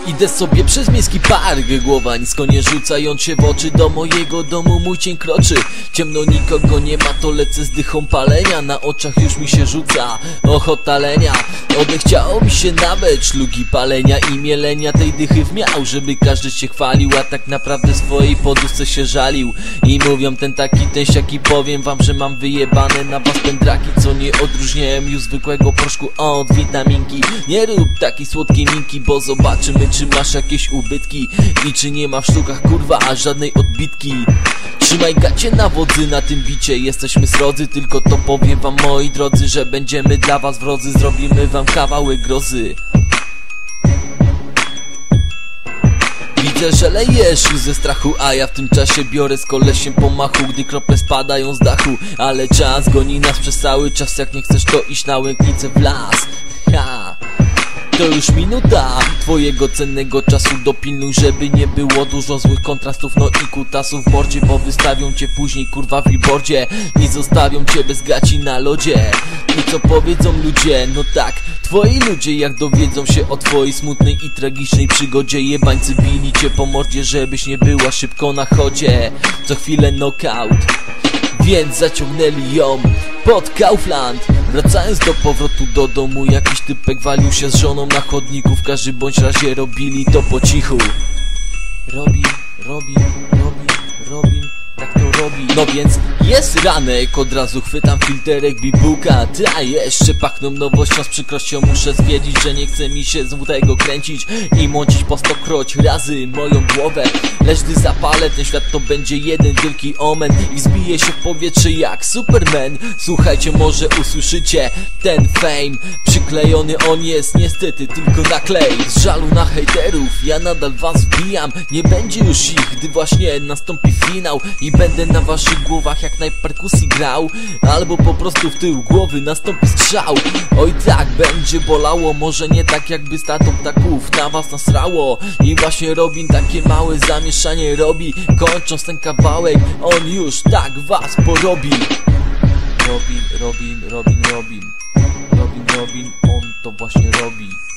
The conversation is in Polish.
Idę sobie przez miejski park, głowa nisko nie rzucając się w oczy. Do mojego domu mój cień kroczy. Ciemno, nikogo nie ma, to lecę z dychą palenia. Na oczach już mi się rzuca ochota lenia. Odechciało mi się nawet szlugi palenia i mielenia tej dychy wmiał, żeby każdy się chwalił, a tak naprawdę swojej poduszce się żalił. I mówią ten taki, ten siaki, powiem wam, że mam wyjebane na was pędraki, co nie odróżniają już zwykłego proszku od witaminki. Nie rób takiej słodkiej minki, bo zobaczymy, czy masz jakieś ubytki i czy nie ma w sztukach kurwa żadnej odbitki. Trzymaj gacie na wodzy na tym bicie, jesteśmy srodzy, tylko to powiem wam moi drodzy, że będziemy dla was wrodzy, zrobimy wam kawałek grozy. Widzę, że lejesz już ze strachu, a ja w tym czasie biorę z kolesiem pomachu, gdy krople spadają z dachu. Ale czas goni nas przez cały czas, jak nie chcesz to iść na Łęknicę w las. To już minuta twojego cennego czasu, dopilnuj, żeby nie było dużo złych kontrastów, no i kutasów w mordzie, bo wystawią cię później kurwa w billboardzie i zostawią cię bez gaci na lodzie. I co powiedzą ludzie? No tak, twoi ludzie jak dowiedzą się o twojej smutnej i tragicznej przygodzie. Jebańcy bili cię po mordzie, żebyś nie była szybko na chodzie. Co chwilę knockout, więc zaciągnęli ją pod Kaufland. Wracając do powrotu do domu, jakiś typek walił się z żoną na chodniku. W każdym bądź razie robili to po cichu. Robin, tak to robi. No więc jest ranek, od razu chwytam filterek bibułka. Ta jeszcze pachną nowością, z przykrością muszę stwierdzić, że nie chce mi się z tego kręcić i mącić po 100 razy moją głowę. Lecz gdy zapalę ten świat, to będzie jeden wielki omen i wzbije się w powietrze jak Superman. Słuchajcie, może usłyszycie ten fame. Przyklejony on jest niestety tylko na klej. Z żalu na hejterów ja nadal was wbijam. Nie będzie już ich, gdy właśnie nastąpi finał i będę na waszych głowach jak najperkusji grał, albo po prostu w tył głowy nastąpi strzał. Oj tak, będzie bolało, może nie tak jakby statą ptaków na was nasrało. I właśnie Robin takie małe zamieszanie robi, kończąc ten kawałek on już tak was porobi. Robin, on to właśnie robi.